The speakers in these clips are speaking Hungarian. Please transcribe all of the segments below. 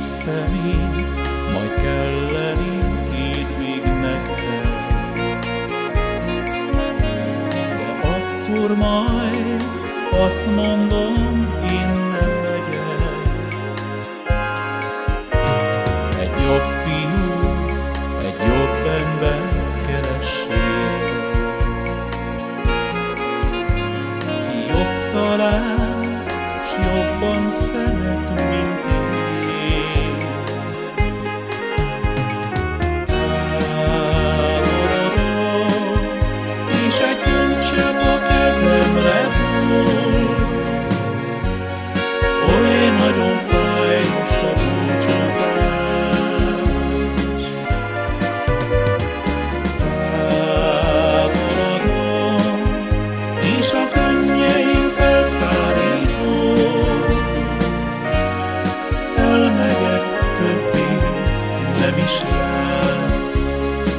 visszahívsz te még, majd kellenék én még neked. De akkor majd azt mondom, én nem megyek. Egy jobb fiú, egy jobb ember keressél, ki jobb talán, s jobban szeret, mint én. Távolodom, és egy könycsepp a kezemre hull. Oly nagyon fáj most a búcsúzás. Távolodom, és a könnyeim felszárító. Elmegyek, többé nem is látsz.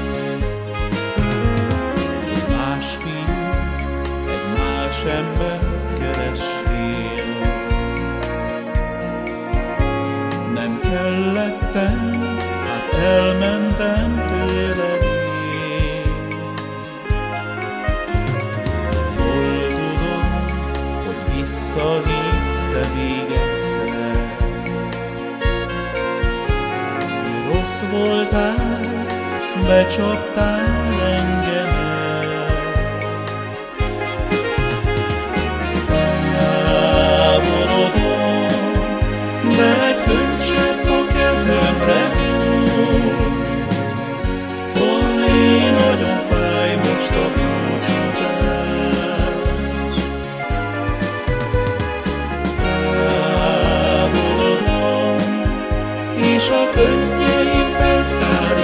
Egy más fiút, egy más ember keressél. Nem kellettem, hát elmentem tőled én. Jól tudom, hogy visszahívsz te még egyszer. De rossz voltál, becsaptál engemet. Távolodom, de egy könycsepp a kezemre hull. Oly nagyon fáj most a búcsúzás. Távolodom, és a könnyeim felszárító.